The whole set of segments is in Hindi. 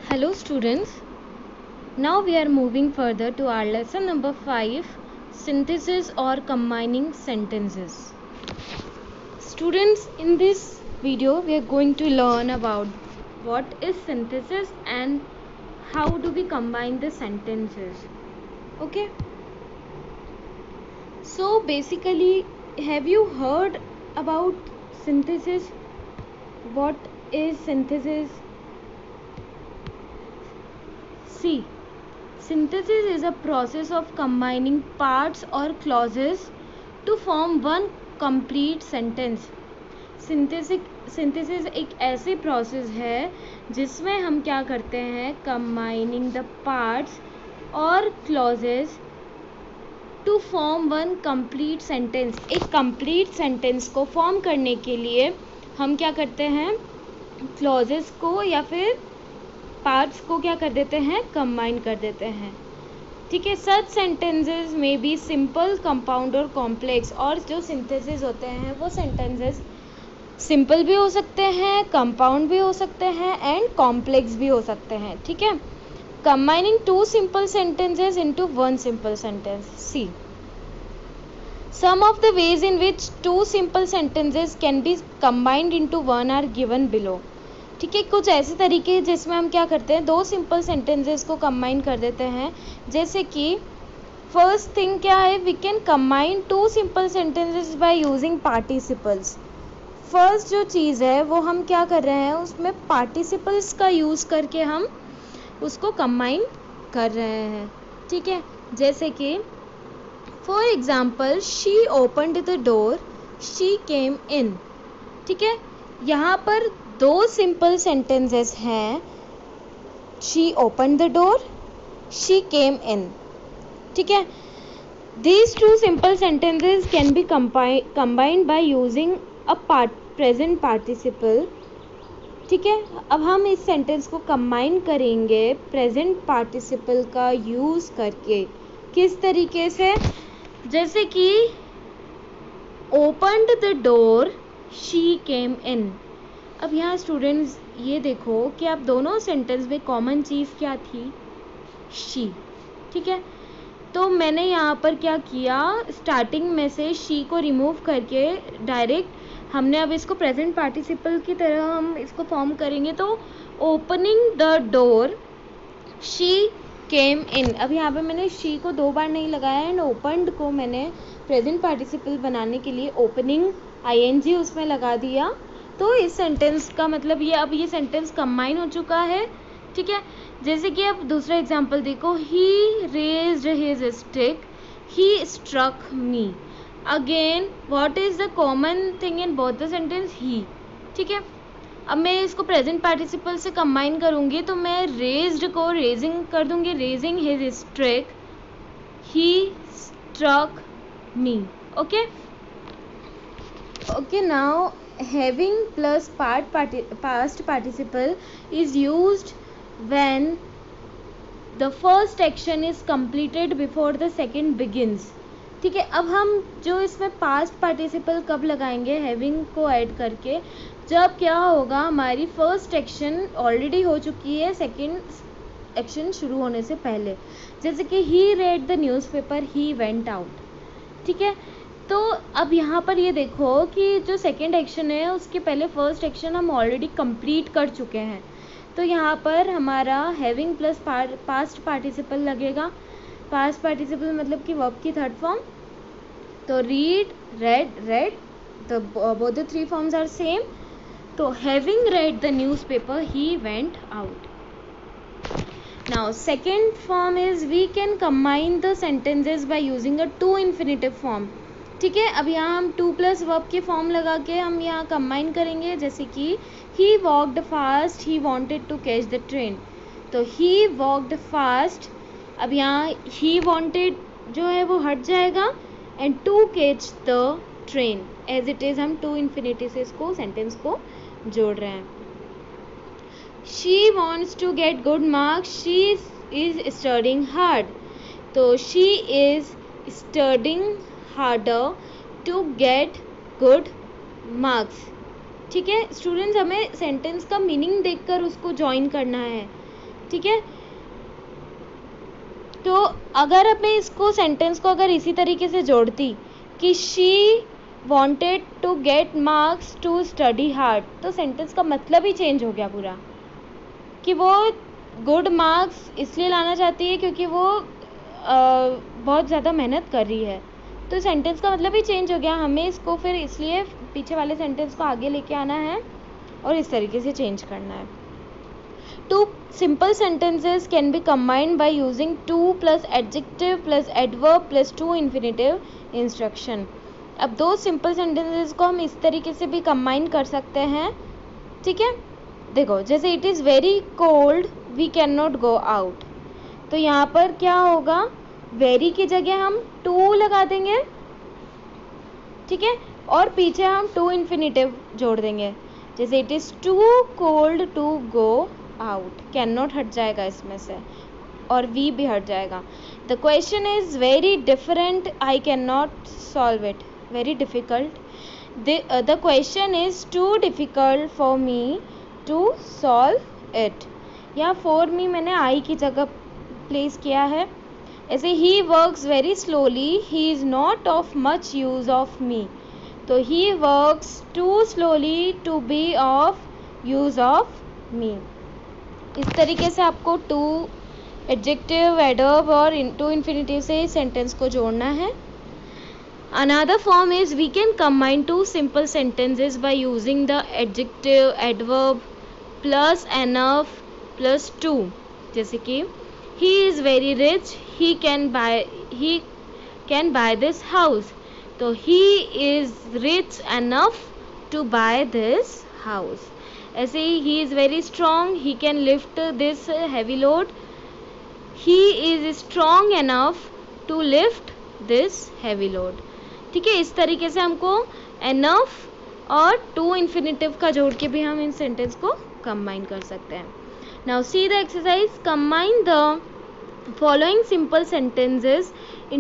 Hello students, now we are moving further to our lesson number 5, synthesis or combining sentences. Students, in this video we are going to learn about what is synthesis and how do we combine the sentences. Okay, so basically, have you heard about synthesis? What is synthesis? See, synthesis is a process of combining parts or clauses to form one complete sentence. Synthesis एक ऐसी प्रोसेस है जिसमें हम क्या करते हैं, कंबाइनिंग द पार्ट्स और clauses to form one complete sentence. एक कंप्लीट सेंटेंस को फॉर्म करने के लिए हम क्या करते हैं, क्लॉजेस को या फिर पार्ट्स को क्या कर देते हैं, कंबाइन कर देते हैं. ठीक है. Such sentences may be simple, compound और कॉम्प्लेक्स. और जो सिंथेसिस होते हैं वो सेंटेंसेस सिंपल भी हो सकते हैं, कंपाउंड भी हो सकते हैं एंड कॉम्प्लेक्स भी हो सकते हैं. ठीक है. Combining two simple sentences into one simple sentence. See some of the ways in which two simple sentences can be combined into one are given below. ठीक है. कुछ ऐसे तरीके जिसमें हम क्या करते हैं, दो सिंपल सेंटेंसेस को कंबाइन कर देते हैं. जैसे कि फर्स्ट थिंग क्या है, we can combine two simple sentences by using participles. First जो चीज़ है वो हम क्या कर रहे हैं, उसमें पार्टिसिपल्स का यूज़ करके हम उसको कंबाइन कर रहे हैं. ठीक है. जैसे कि for example, she opened the door, she came in. ठीक है. यहाँ पर दो सिंपल सेंटेंसेस हैं, she open the door, she came in. ठीक है. These two simple sentences can be combined by using a present participle. ठीक है. अब हम इस सेंटेंस को कंबाइन करेंगे प्रेजेंट पार्टिसिपल का यूज़ करके. किस तरीके से, जैसे कि opened the door, she came in. अब यहाँ स्टूडेंट्स ये देखो कि आप दोनों सेंटेंस में कॉमन चीज़ क्या थी, शी. ठीक है. तो मैंने यहाँ पर क्या किया, स्टार्टिंग में से शी को रिमूव करके डायरेक्ट हमने अब इसको प्रेजेंट पार्टिसिपल की तरह हम इसको फॉर्म करेंगे. तो opening the door, she came in. अब यहाँ पे मैंने शी को दो बार नहीं लगाया एंड ओपनड को मैंने प्रेजेंट पार्टिसिपल बनाने के लिए ओपनिंग ing उसमें लगा दिया. तो इस सेंटेंस का मतलब ये, अब ये सेंटेंस कंबाइन हो चुका है. ठीक है. जैसे कि अब दूसरा एग्जांपल देखो, he raised his stick, he struck me. Again what is the common thing in both the sentence, he. ठीक है. अब मैं इसको प्रेजेंट पार्टिसिपल से कंबाइन करूँगी तो मैं रेज्ड को रेजिंग कर दूँगी, raising his stick, he struck me. Okay. Okay. Now having plus past participle is used when the first action is completed before the second begins. ठीक है. अब हम जो इसमें पास्ट पार्टिसिपल कब लगाएंगे, हैविंग को ऐड करके, जब क्या होगा, हमारी फर्स्ट एक्शन ऑलरेडी हो चुकी है सेकंड एक्शन शुरू होने से पहले. जैसे कि he read the newspaper, he went out. ठीक है. तो अब यहाँ पर ये देखो कि जो सेकेंड एक्शन है उसके पहले फर्स्ट एक्शन हम ऑलरेडी कंप्लीट कर चुके हैं. तो यहाँ पर हमारा हैविंग प्लस पास्ट पार्टिसिपल लगेगा. पास्ट पार्टिसिपल मतलब कि वर्ब की थर्ड फॉर्म. तो रीड, रेड, रेड, तो both the three forms are same. तो having read the newspaper, he went out. Now second form is we can combine the sentences by using a to infinitive form. ठीक है. अब यहाँ हम टू प्लस वर्ब के फॉर्म लगा के हम यहाँ कंबाइन करेंगे. जैसे कि he walked fast, he wanted to catch the train. तो ही वॉकड फास्ट. अब यहाँ ही वॉन्टेड जो है वो हट जाएगा and to catch the train as it is हम टू इन्फिनिटी से इसको सेंटेंस को जोड़ रहे हैं. She wants to get good marks, she is studying hard. तो she is studying harder to get good marks. ठीक है. स्टूडेंट्स, हमें सेंटेंस का मीनिंग देखकर उसको ज्वाइन करना है. ठीक है, तो अगर मैं इसको सेंटेंस को अगर इसी तरीके से जोड़ती कि she wanted to get marks to study hard, तो सेंटेंस का मतलब ही चेंज हो गया पूरा, कि वो गुड मार्क्स इसलिए लाना चाहती है क्योंकि वो बहुत ज़्यादा मेहनत कर रही है। तो सेंटेंस का मतलब ही चेंज हो गया। हमें इसको फिर इसलिए पीछे वाले सेंटेंस को आगे लेके आना है और इस तरीके से चेंज करना है। Two simple sentences can be combined by using to plus adjective plus adverb plus to infinitive instruction. अब दो सिंपल सेंटेंसेस को हम इस तरीके से भी कंबाइन कर सकते हैं, ठीक है। देखो, जैसे it is very cold we can not go out, तो यहाँ पर क्या होगा, वेरी की जगह हम टू लगा देंगे, ठीक है, और पीछे हम टू इन्फिनेटिव जोड़ देंगे। जैसे it is too cold to go out, can not हट जाएगा इसमें से और वी भी हट जाएगा। The question is very different, I can not solve it, very difficult, the question is too difficult for me to solve it. या फॉर मी मैंने आई की जगह प्लेस किया है। ऐसे he works very slowly, he is not of much use of me, तो he works to slowly to be of use of me. इस तरीके से आपको टू एडजेक्टिव, एडवर्ब और टू इन्फिनेटिव से सेंटेंस को जोड़ना है। Another form is we can combine two simple sentences by using the adjective, adverb plus enough plus to. जैसे कि he is very rich, he can buy this house, तो he is rich enough to buy this house. ऐसे ही he is very strong, he can lift this heavy load, he is strong enough to lift this heavy load. ठीक है, इस तरीके से हमको enough और टू इन्फिनेटिव का जोड़ के भी हम इन सेंटेंस को कंबाइन कर सकते हैं। Now see the exercise, combine the following simple sentences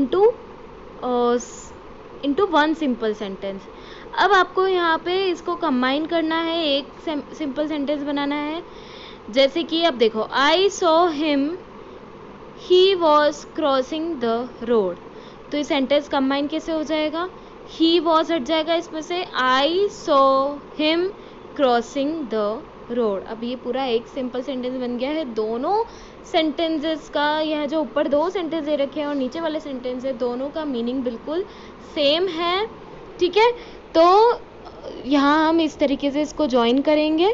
into one simple sentence. अब आपको यहाँ पे इसको कंबाइन करना है, एक सिंपल सेंटेंस बनाना है। जैसे कि अब देखो, I saw him he was crossing the road, तो ये सेंटेंस कंबाइन कैसे हो जाएगा, ही वॉज हट जाएगा इसमें से, I saw him crossing the road. अब ये पूरा एक सिंपल सेंटेंस बन गया है। दोनों सेंटेंसेस का, यह जो ऊपर दो सेंटेंस दे रखे हैं और नीचे वाले सेंटेंस है, दोनों का मीनिंग बिल्कुल सेम है, ठीक है। तो यहाँ हम इस तरीके से इसको ज्वाइन करेंगे,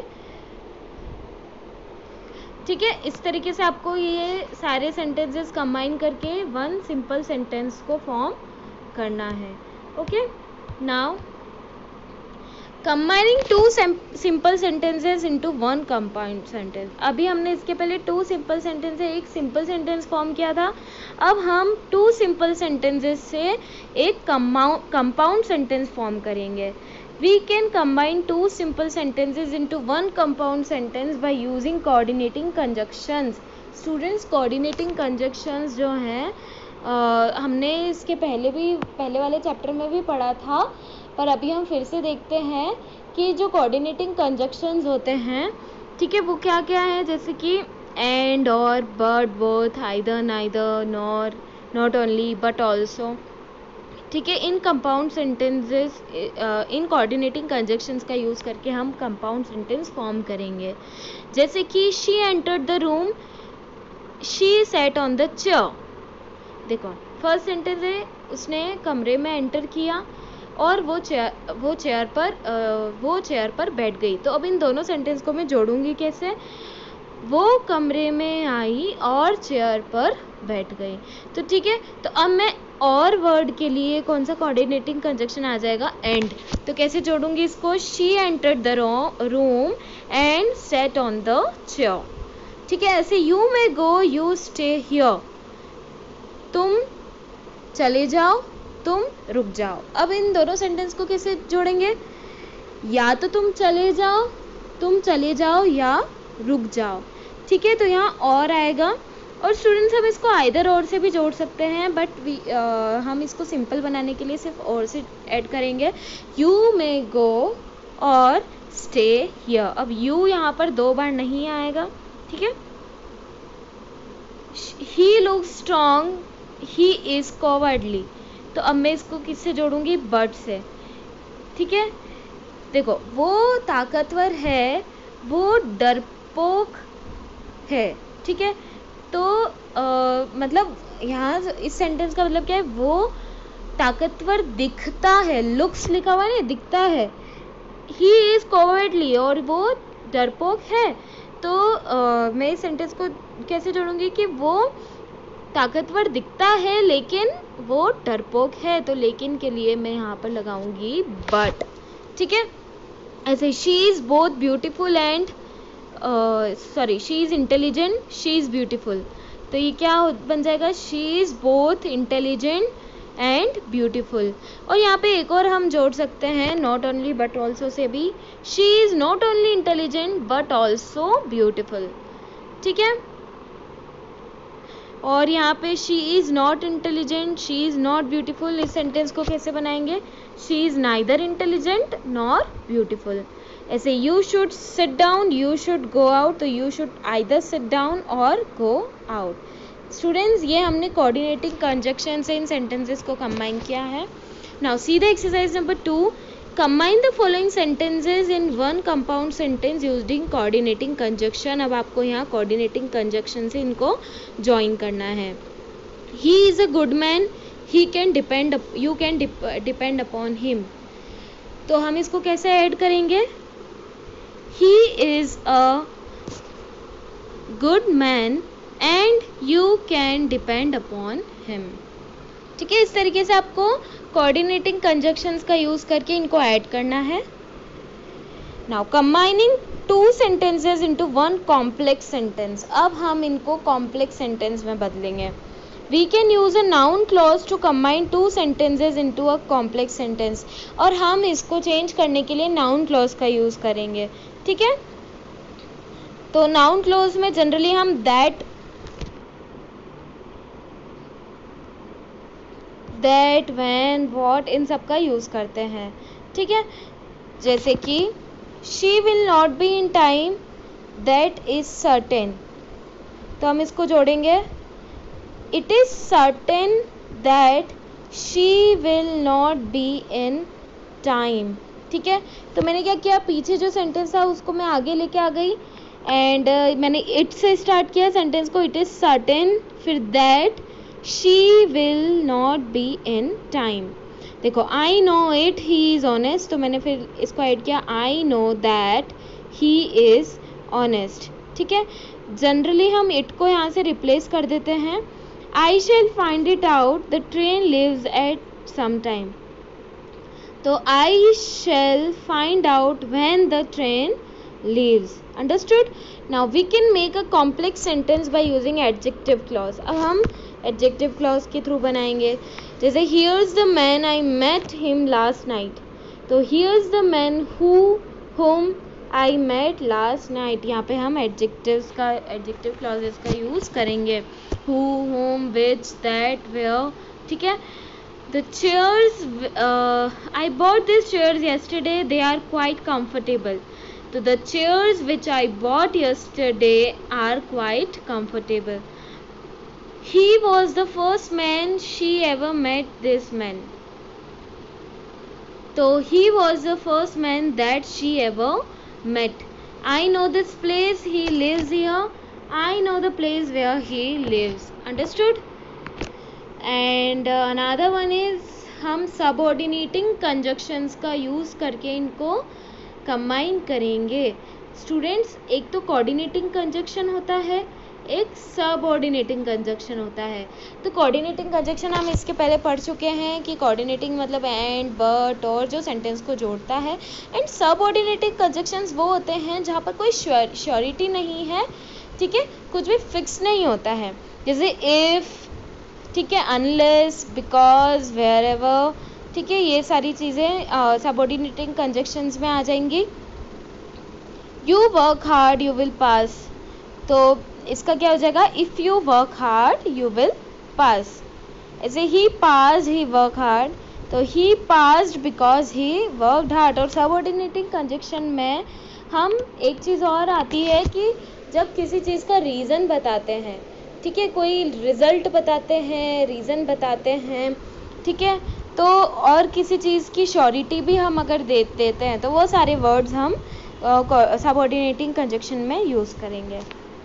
ठीक है। इस तरीके से आपको ये सारे सेंटेंसेस कंबाइन करके वन सिंपल सेंटेंस को फॉर्म करना है। Okay, now combining two simple sentences into one compound sentence. अभी हमने इसके पहले टू सिंपल सेंटेंस से एक सिंपल सेंटेंस फॉर्म किया था। अब हम टू सिंपल सेंटेंसेस से एक कंपाउंड सेंटेंस फॉर्म करेंगे। We can combine two simple sentences into one compound sentence by using coordinating conjunctions. Students, coordinating conjunctions जो हैं हमने इसके पहले वाले चैप्टर में भी पढ़ा था, पर अभी हम फिर से देखते हैं कि जो coordinating conjunctions होते हैं, ठीक है, वो क्या क्या है। जैसे कि and, or, but, both, either, neither, nor, not only, but also, ठीक है। इन कंपाउंड सेंटेंसेस, इन कोऑर्डिनेटिंग कंजक्शंस का यूज़ करके हम कंपाउंड सेंटेंस फॉर्म करेंगे। जैसे कि she entered the room, she sat on the chair. देखो, फर्स्ट सेंटेंस है, उसने कमरे में एंटर किया और वो चेयर पर बैठ गई। तो अब इन दोनों सेंटेंस को मैं जोड़ूंगी कैसे, वो कमरे में आई और चेयर पर बैठ गई। तो ठीक है, तो अब मैं और वर्ड के लिए कौन सा कोऑर्डिनेटिंग कंजक्शन आ जाएगा, एंड। तो कैसे जोड़ूंगी इसको, she entered the room and sat on the chair, ठीक है। ऐसे you may go, you stay here, तुम चले जाओ, तुम रुक जाओ। अब इन दोनों सेंटेंस को कैसे जोड़ेंगे, या तो तुम चले जाओ या रुक जाओ, ठीक है। तो यहाँ और आएगा, और स्टूडेंट्स हम इसको आइदर और से भी जोड़ सकते हैं, बट हम इसको सिंपल बनाने के लिए सिर्फ और से ऐड करेंगे। यू मे गो और स्टे हियर। अब यू यहाँ पर दो बार नहीं आएगा, ठीक है। He look strong, he is cowardly. तो अब मैं इसको किससे जोड़ूंगी? बट से। ठीक है, देखो वो ताकतवर है, वो डरपोक है। ठीक है, तो मतलब यहाँ इस सेंटेंस का मतलब क्या है? वो ताकतवर दिखता है, लुक्स लिखा हुआ है, दिखता है। ही इज कॉवर्डली, और वो डरपोक है। तो मैं इस सेंटेंस को कैसे जोड़ूंगी कि वो ताकतवर दिखता है लेकिन वो डरपोक है। तो लेकिन के लिए मैं यहाँ पर लगाऊंगी बट। ठीक है, ऐसे she is both beautiful and she is intelligent, she is beautiful. तो ये क्या बन जाएगा? She is both intelligent and beautiful. और यहाँ पे एक और हम जोड़ सकते हैं, नॉट ओनली बट ऑल्सो से भी। She is not only intelligent but also beautiful. ठीक है, और यहाँ पे she is not intelligent, she is not beautiful, इस सेंटेंस को कैसे बनाएंगे? She is neither intelligent nor beautiful. ऐसे you should sit down, you should go out, तो you should either sit down or go out. Students, ये हमने कोऑर्डिनेटिंग कंजक्शन से इन सेंटेंसेस को कंबाइन किया है। Now see the exercise number 2। Combine the following sentences in one compound sentence using coordinating conjunction. अब आपको यहाँ कोऑर्डिनेटिंग कंजक्शन से इनको ज्वाइन करना है। He is a good man, he can depend, you can depend upon him. तो हम इसको कैसे ऐड करेंगे? He is a good man and you can depend upon him. ठीक है, इस तरीके से आपको कोऑर्डिनेटिंग कंजक्शंस का यूज करके इनको ऐड करना है। Now combining two sentences into one complex sentence. अब हम इनको कॉम्प्लेक्स सेंटेंस में बदलेंगे। We can use a noun clause to combine two sentences into a complex sentence. और हम इसको चेंज करने के लिए नाउन क्लॉज का यूज करेंगे। ठीक है, तो नाउन क्लॉज में जनरली हम दैट, व्हेन, व्हाट, इन सब का यूज करते हैं। ठीक है, जैसे कि she will not be in time, that is certain. तो हम इसको जोड़ेंगे, it is certain that she will not be in time. ठीक है, तो मैंने क्या किया, पीछे जो सेंटेंस था उसको मैं आगे लेके आ गई एंड मैंने इट से स्टार्ट किया सेंटेंस को। इट इज सर्टेन, फिर that she will not be in time. देखो, I know it, he is honest, तो मैंने फिर इसको ऐड किया, I know that he is honest. ठीक है, जनरली हम इट को यहाँ से रिप्लेस कर देते हैं। I shall find it out, the train leaves at some time. तो I shall find out when the train leaves. Understood? Now we can make a complex sentence by using adjective clause. अब हम adjective clause के थ्रू बनाएंगे। जैसे here's the man, I met him last night. तो here's the man whom I met last night. यहाँ पे हम adjectives का, adjective clauses का use करेंगे। who, whom, which, that, where. ठीक है, the chairs, I bought these chairs yesterday, they are quite comfortable. So the chairs which I bought yesterday are quite comfortable. He was the first man she ever met this man. So he was the first man that she ever met. I know this place, he lives here. I know the place where he lives. Understood? And another one is हम subordinating conjunctions का use करके इनको कंबाइन करेंगे। स्टूडेंट्स, एक तो कोऑर्डिनेटिंग कंजक्शन होता है, एक सबऑर्डिनेटिंग कंजक्शन होता है। तो कोऑर्डिनेटिंग कंजक्शन हम इसके पहले पढ़ चुके हैं कि कोऑर्डिनेटिंग मतलब एंड, बट और जो सेंटेंस को जोड़ता है। एंड सबऑर्डिनेटिंग कंजक्शंस वो होते हैं जहाँ पर कोई श्योरिटी नहीं है। ठीक है, कुछ भी फिक्स नहीं होता है, जैसे इफ, ठीक है, अनलेस, बिकॉज, वेयरएवर। ठीक है, ये सारी चीज़ें सबऑर्डिनेटिंग कंजक्शंस में आ जाएंगी। You work hard, you will pass. तो इसका क्या हो जाएगा, if you work hard you will pass. ऐसे he pass, he work hard, तो he passed because he worked hard. और सबऑर्डिनेटिंग कंजक्शन में हम एक चीज़ और आती है कि जब किसी चीज़ का रीज़न बताते हैं, ठीक है, कोई रिजल्ट बताते हैं, रीज़न बताते हैं, ठीक है, तो और किसी चीज़ की श्योरिटी भी हम अगर देते हैं तो वो सारे वर्ड्स हम सबऑर्डिनेटिंग कंजक्शन में यूज़ करेंगे।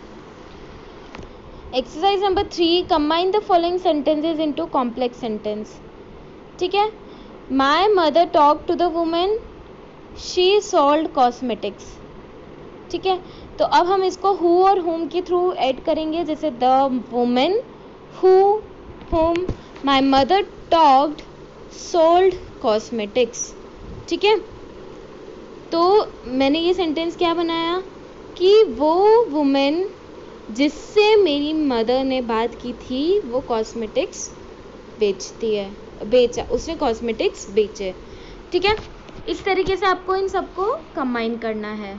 Exercise number 3, combine the following sentences into complex sentence. ठीक है, my mother talk to the women, she sold cosmetics. ठीक है, तो अब हम इसको हु और हुम के थ्रू ऐड करेंगे, जैसे the women, who, whom, my mother talked, sold cosmetics. ठीक है, तो मैंने ये सेंटेंस क्या बनाया कि वो वुमेन जिससे मेरी मदर ने बात की थी वो कॉस्मेटिक्स बेचती है, बेचा, उसने कॉस्मेटिक्स बेचे। ठीक है, इस तरीके से आपको इन सबको कंबाइन करना है।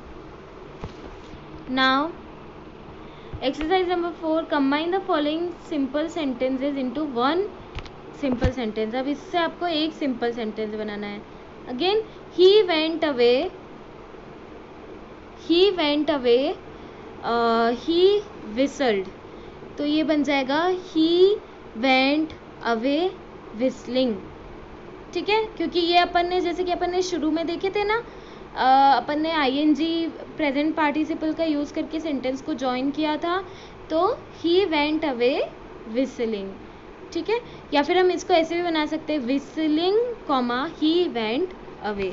Now exercise number 4, combine the following simple sentences into one simple sentence. अब इससे आपको एक सिंपल सेंटेंस बनाना है। Again, he went away, he whistled, तो ये बन जाएगा ही वेंट अवे विस्लिंग। ठीक है, क्योंकि ये अपन ने, जैसे कि अपन ने शुरू में देखे थे ना, अपन ने आईएनजी प्रेजेंट पार्टिसिपल का यूज़ करके सेंटेंस को जॉइन किया था, तो ही वेंट अवे विसलिंग। ठीक है, या फिर हम इसको ऐसे भी बना सकते हैं, whistling comma he went away.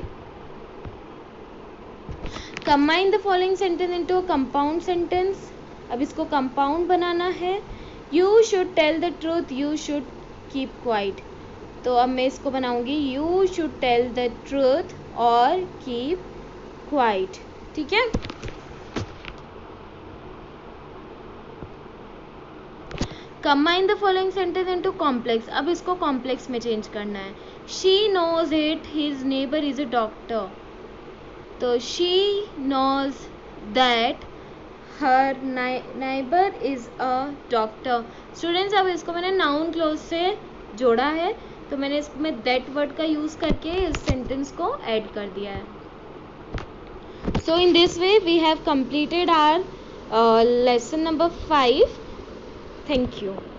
Combine the following sentence into a compound sentence. अब इसको कंपाउंड बनाना है। You should tell the truth, you should keep quiet, तो अब मैं इसको बनाऊंगी, you should tell the truth और कीप क्वाइट। ठीक है, combine the following sentence into complex. अब इसको कॉम्प्लेक्स में चेंज करना है। She knows it, his neighbour is a doctor, तो she knows that her neighbour is a doctor. Students, अब इसको मैंने नाउन क्लॉज से जोड़ा है, तो मैंने इसमें दैट वर्ड का यूज़ करके इस सेंटेंस को ऐड कर दिया है। So in this way we have completed our lesson number 5. Thank you.